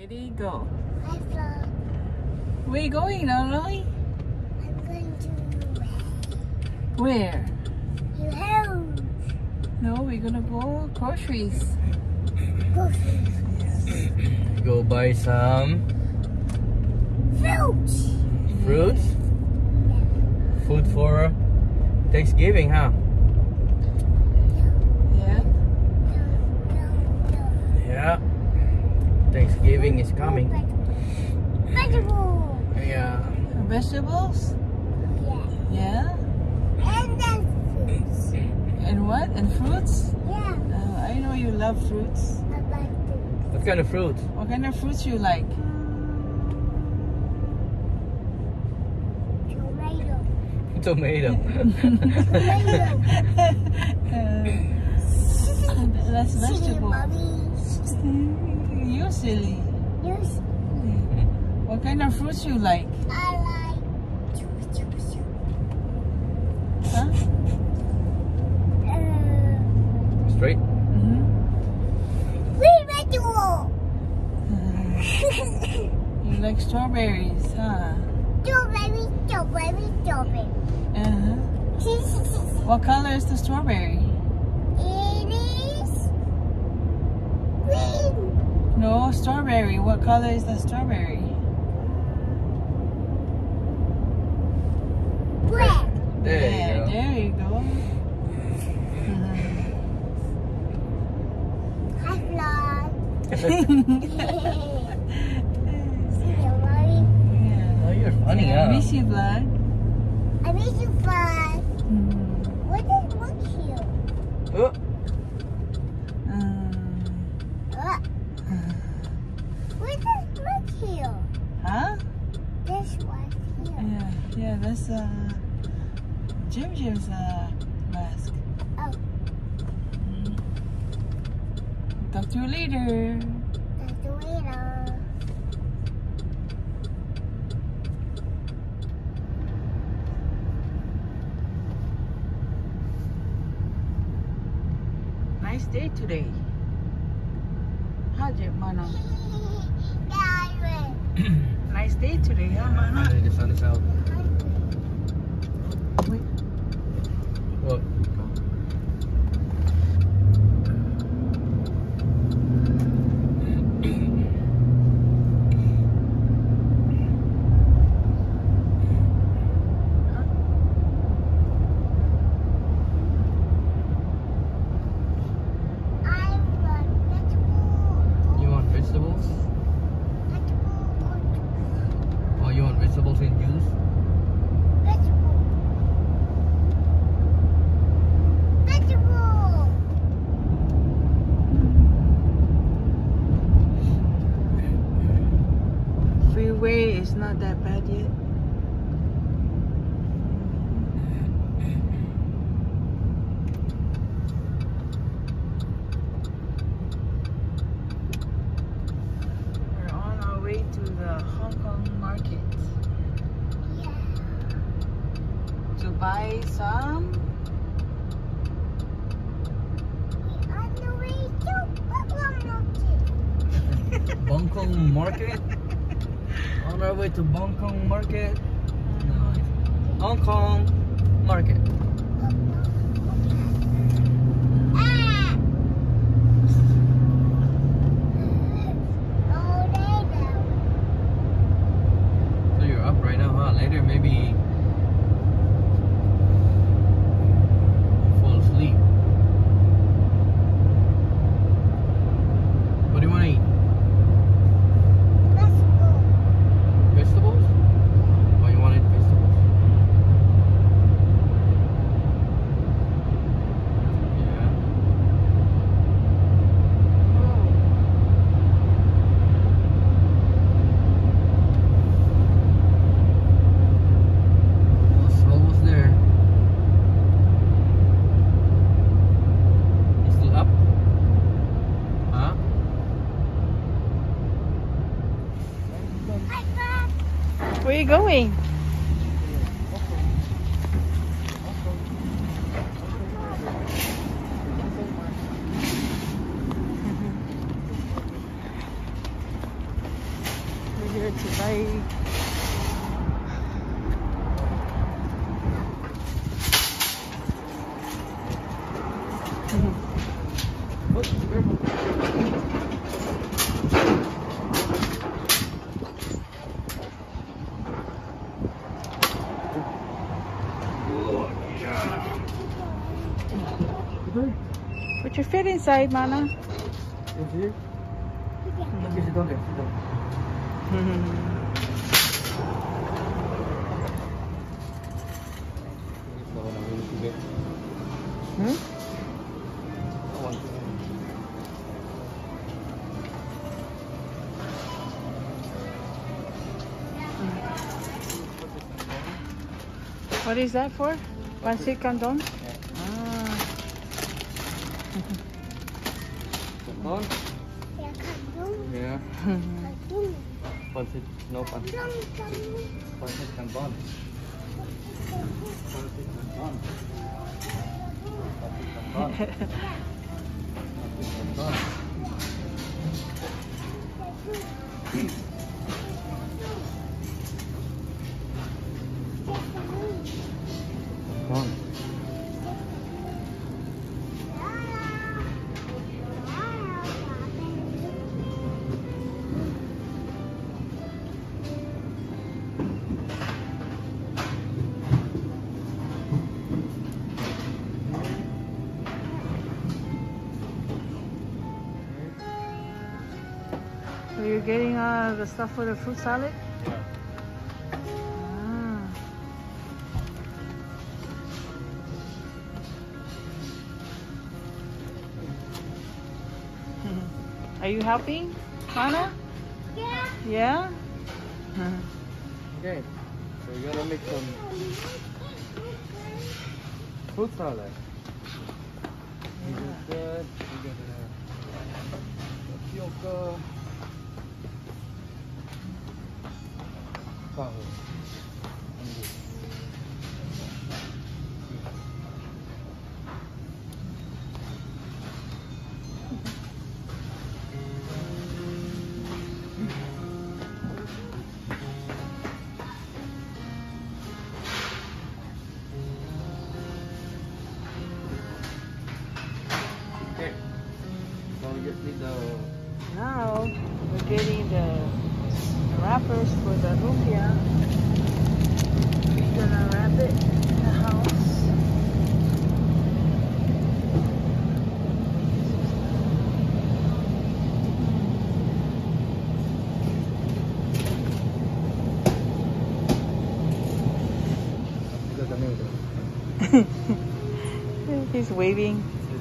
Ready, go. Hi, vlog. Where are you going now, Lily? I'm going to Where? your house. No, we're gonna go groceries. Go buy some Fruits. fruits. Food for Thanksgiving, huh? Yeah. Yeah. Thanksgiving is coming. Vegetable. Yeah. Vegetables? Yeah. Yeah. And then fruits. And what? And fruits? Yeah. I know you love fruits. I like fruits. What kind of fruit? What kind of fruits you like? Tomato. Tomato. That's Silly vegetable. mommy. You silly. Yes. What kind of fruits you like? I like. Huh? Straight. Green vegetable. You like strawberries, huh? Strawberry, strawberry, strawberry. Uh-huh. What color is the strawberry? It is green. No, strawberry. What color is the strawberry? Red. There Yeah, you go. there you go. Hi, vlog. Yeah. See you, mommy. Oh, you're funny, Yeah, huh? miss you, vlog. I miss you, vlog. What is look here? Oh, What is look here? Huh? This one here. Yeah, that's Jim's mask. Oh, Talk to you later. that's the winner. Nice day today. Huh, Jim, Mana? Nice day today, huh, Mana? finally the sun is out. Wait. What? You want vegetables? Oh, you want vegetables and juice? Freeway is not that bad yet. We're on our way to the Hong Kong market to buy some Bangkok Market? On our way to Bangkok Market? No, it's Hong Kong Market. So you're up right now, huh? Later maybe fall asleep. What do you want to eat? Vegetables? Oh, you want to eat vegetables? Yeah. Almost there. You still up? Huh? Where are you going? here to buy. Put your feet inside, Mana. In here? Okay, sit down there. Sit down. Hmm? What is that for? Pancit Canton? Ah. Canton? Yeah, Canton. Yeah. Canton. Pancit. No pancit. Canton. Pancit Canton. Pancit Canton. Pancit Canton. Pancit Canton. Canton. So you're getting the stuff for the fruit salad? Yeah. Ah. Are you helping, Mana? Yeah. Yeah? Okay. So we're gonna make some fruit salad. We got that. We got tapioca. Flour. And this. Okay. So we just need the Now we're getting the wrappers for the lumpia. We're gonna wrap it in the house. He's waving.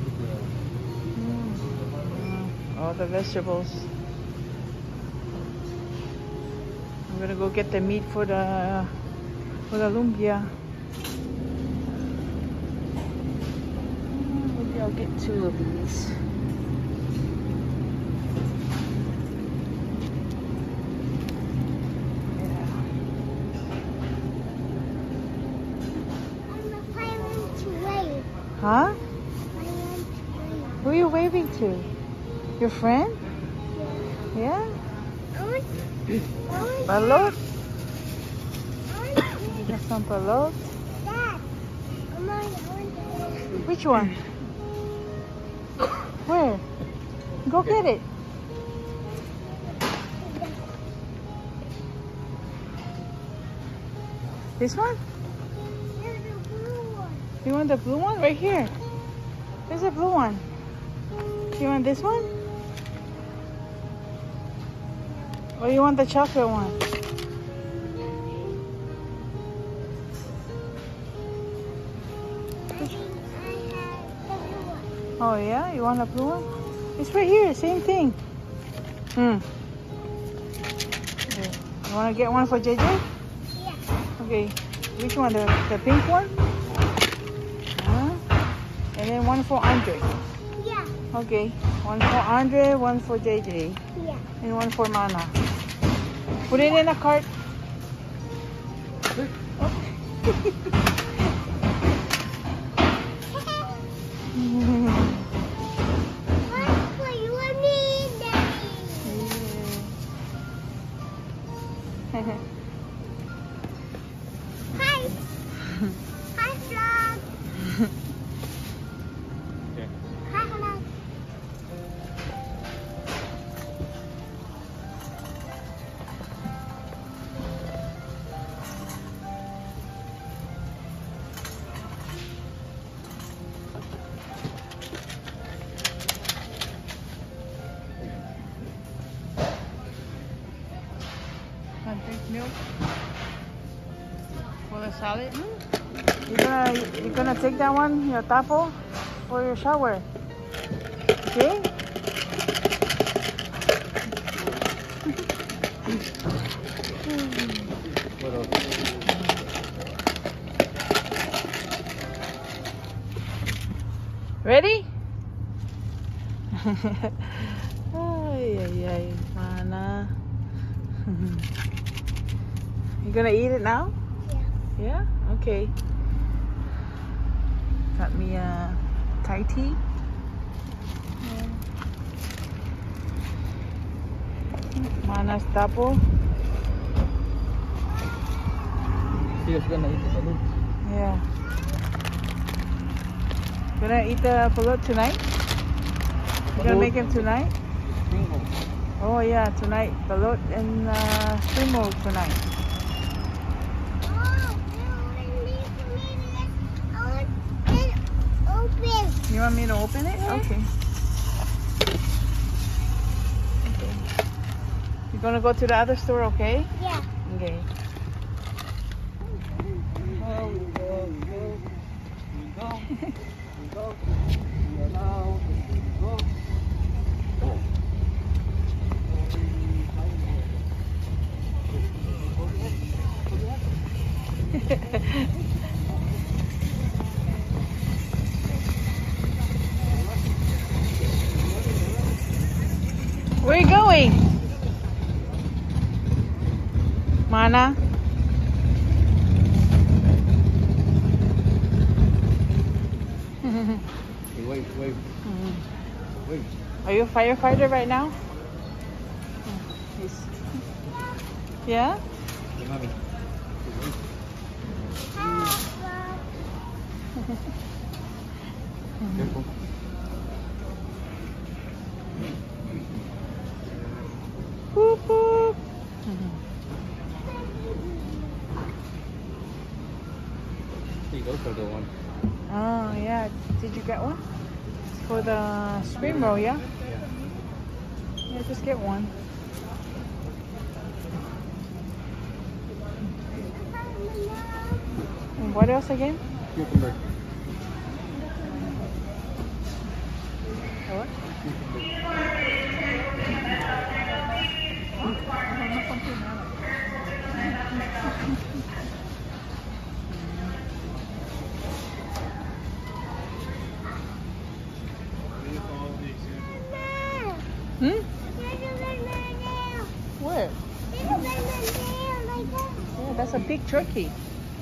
All the vegetables. I'm gonna go get the meat for the lumpia. Maybe I'll get 2 of these. Huh? Who are you waving to? Your friend? Yeah? Balot? You got some balot? Which one? Where? Go get it. This one? You want the blue one? Right here. There's a blue one. You want this one? Or you want the chocolate one? Oh yeah? You want a blue one? It's right here, same thing. Okay. You want to get one for JJ? Yeah. Okay. Which one? The pink one? And then one for Andre. Yeah. Okay. One for Andre, one for JJ. Yeah. And one for Mana. Put it in a cart. Hi. Hi, vlog. Okay. Hi, vlog. Want drink milk for the salad? You're gonna take that one, your tapo, for your shower. Okay? What else? Ready? Ay, ay, ay, mana. You gonna eat it now? Yeah. Yeah? Okay. Got me a Thai tea. Mana's tapo. She was gonna eat the balloon. Yeah. Gonna eat the pulut tonight? You gonna make him tonight? Bingo. Oh yeah, tonight. Pulut and spring roll tonight. Oh, I want it open. You want me to open it? Yeah. Okay. Okay. You're gonna go to the other store, okay? Yeah. Okay. Oh, we go. We are now. We go. Where are you going? Mana? Wait. Wait. Are you a firefighter right now? Yes. Yeah? Hey, mommy. Wait. Careful. Boop, boop. Hey, those are the ones. Oh, yeah. Did you get one? It's for the spring roll, yeah? Yeah, just get one. And what else again? Cucumber. What? Hmm? Where? Yeah, that's a big turkey.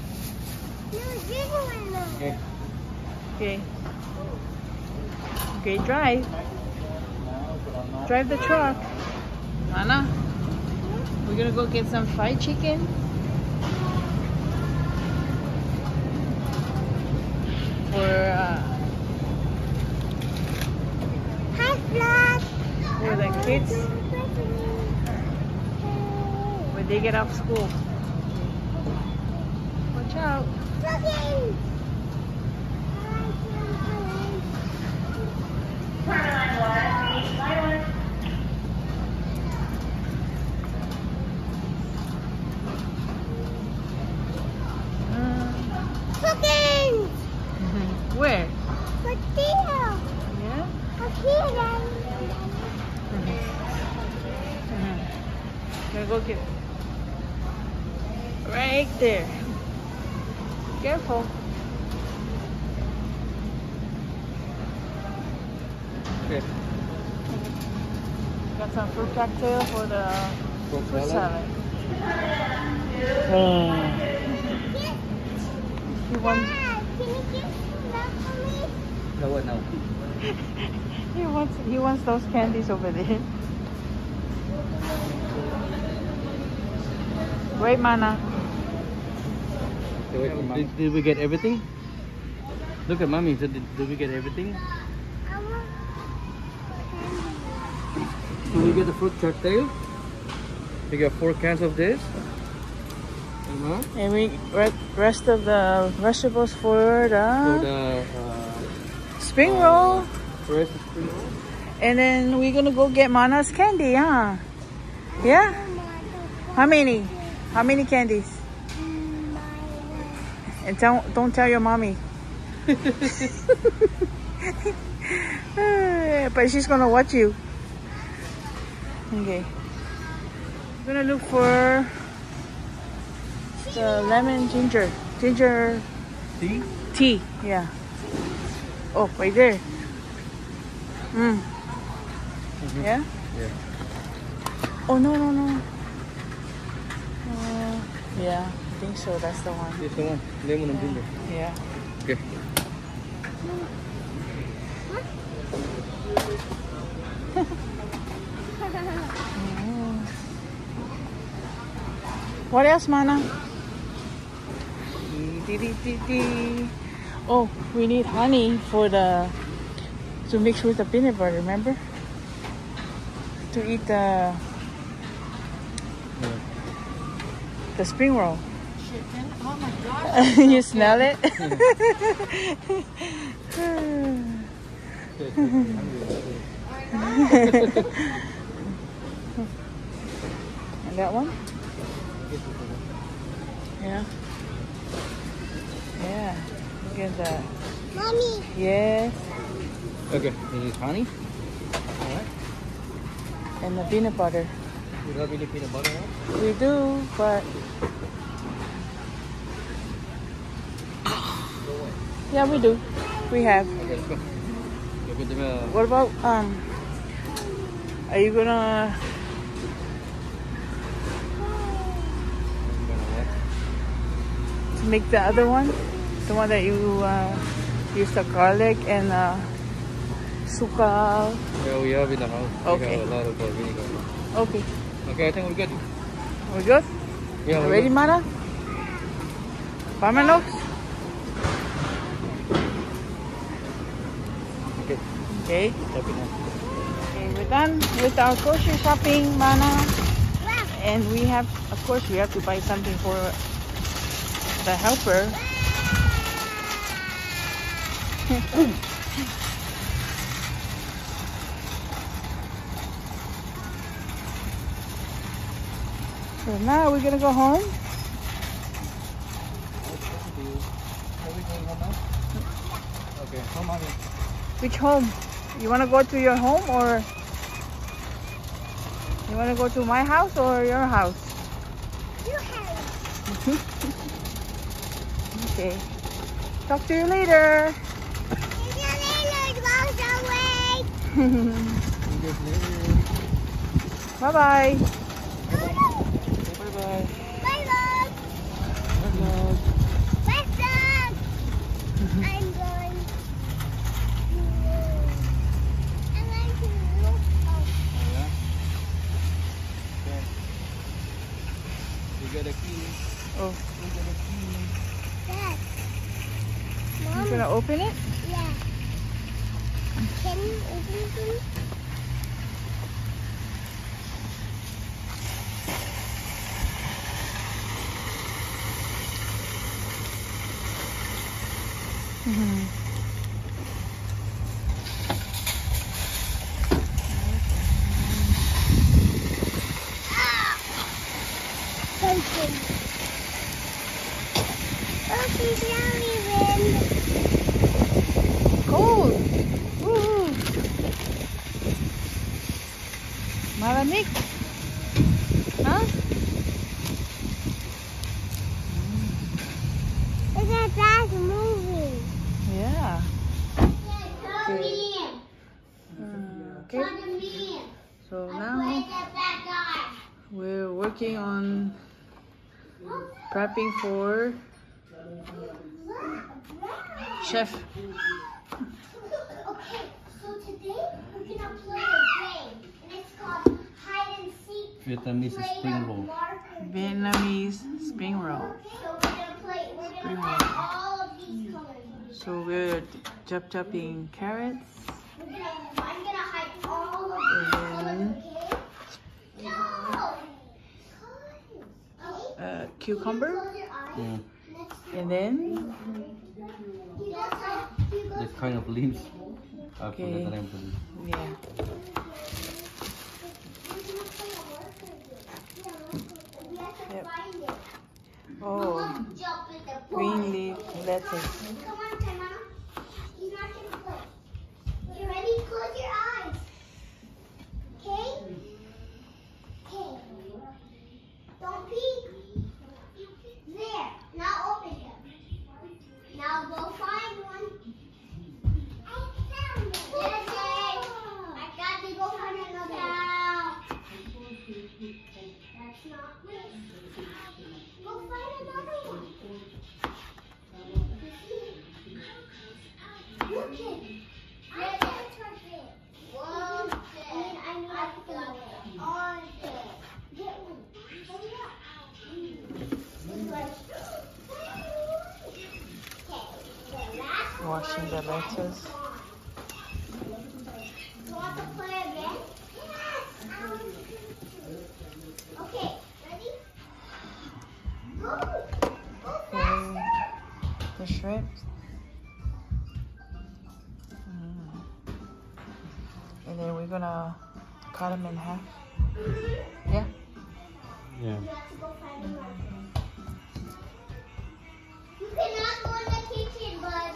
Okay. Okay. Okay, drive. Drive the truck. Anna, we're gonna go get some fried chicken. For the kids when they get off school. Watch out. Where? Yeah? Gonna go get it. Right there. Careful. Okay. Got some fruit cocktail for the fruit salad. You want? No, what now? He wants those candies over there. Wait, Mana. Did we get everything? Look at mommy. Did we get everything? I want candy. So we get the fruit cocktail. We got 4 cans of this. And we rest of the vegetables for the spring roll. Rest of spring roll. And then we're gonna go get Mana's candy, huh? Yeah? How many? How many candies? And don't tell your mommy. But she's gonna watch you. Okay. We're gonna look for the lemon ginger tea. Yeah. Oh, right there. Yeah. Yeah. Oh no. Yeah, I think so. That's the one. This one, lemon and ginger. Yeah. Okay. What else, Mana? Oh, we need honey for to mix with the peanut butter. Remember? To eat the spring roll. Chicken. Oh my gosh. You smell it? And that one? Yeah. Yeah. Look at that. Mommy. Yes. Okay, this is honey. Alright. And the peanut butter. You love any peanut butter? Huh? We do, but yeah, we do. We have. Okay, let's go. Look at the What about are you gonna make the other one? The one that you use the garlic and suka. Yeah, we have in the house. Okay. We have a lot of vinegar. Okay. Okay, I think we're good. We good? Yeah, we're Ready, good. Mana? Vámonos. Okay. Okay. Stop it now. Okay, we're done with our grocery shopping, Mana. And we have, of course, we have to buy something for the helper. So now we're gonna go home. Are we going home now? Okay, home mommy. Which home? You wanna go to your home or you wanna go to my house or your house? You have. Okay. Talk to you later. See you later. Goes away. Bye bye. Bye bye. Bye, Lord. Bye. Bye, Dad. I'm going to look. Oh, Yeah. Okay. We got a key. Oh, We got a key. Dad. you Mom. gonna open it? Yeah. Can you open it for me? Something. Oh, she's yummy, Cold. Woo. Malamig. Huh? Look at that moving. Yeah. Come here. Okay. Come here. So Play now the back guy. we're working on prepping for chef. Okay, so today we're gonna play a game, and it's called hide and seek. Vietnamese Play spring the roll. marker. Vietnamese spring roll. Spring roll. So we're chopping carrots. And then cucumber. Yeah. And then This kind of leaves. I Okay. forgot the name for this. yeah. Yep. Oh, green leaf lettuce. Come on, Mama. He's not gonna play. You ready? Close your eyes. Okay? Okay. Don't peek. There. Now open them. Now go find one. I found it. Yay. I got to go find another. That's not me. Go find another one. Look it. I can't touch it. Whoa. I need to put it on it. Get one. Hurry up. It's like, okay, the last Washing the lettuce. You want to play again? Yes. Okay, ready? Go. Go Okay. faster. The shrimps. And then we're gonna cut them in half. Yeah. Yeah. You have to go find one. You cannot go in the kitchen, bud.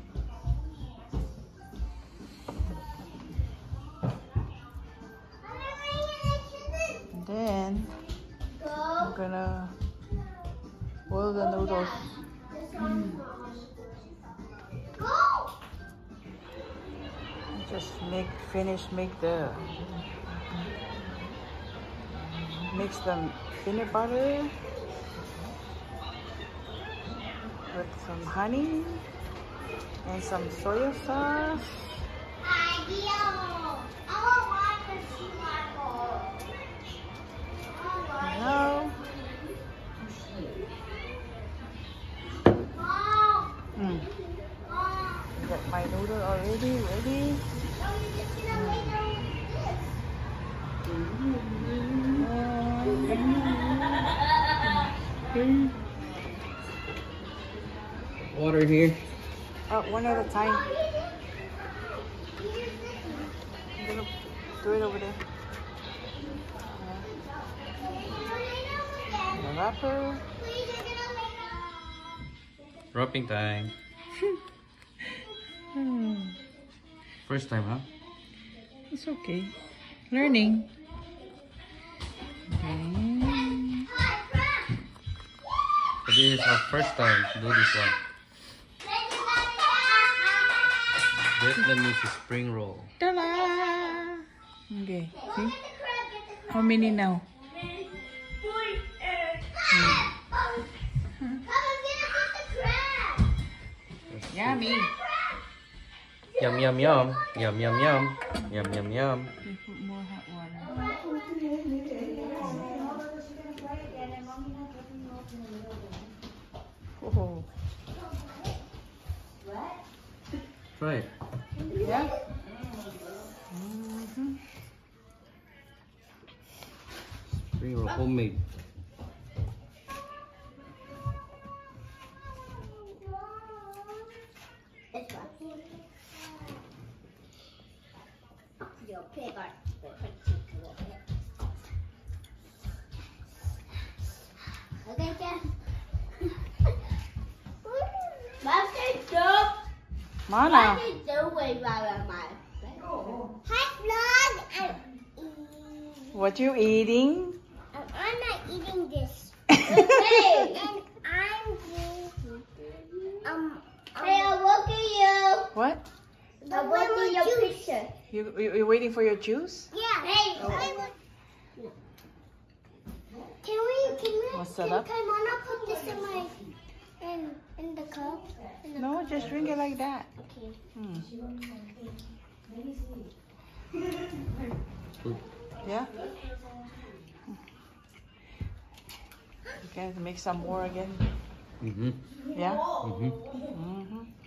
And then Go. I'm gonna boil the noodles. Go. Just make mix the peanut butter with some honey and some soy sauce. Ideal. I want water to Now, Mom. got my noodle already ready. Water here. One at a time. I'm gonna do it over there. The wrapper. Wrapping time. First time, huh? It's okay. Learning. Okay. So this is our first time to do this one. Vietnamese spring roll. Ta-da! Okay. See? How many now? Yummy. Yum yum yum. Yum yum yum. Yum yum yum. We put more hot water. Oh. Try it. Yeah? Spring roll homemade. Mana? Hi, vlog. What you eating? I'm not eating this. Okay. And I'm hey, I'll look at you. What? I'll look at your picture. You're waiting for your juice? Yeah. Hey, can we What's that up? can Mama put this in my in the cup? No, just drink it like that. Okay. Good. Yeah? Okay, make some more again. Mm-hmm. Yeah? Mm-hmm. Mm-hmm.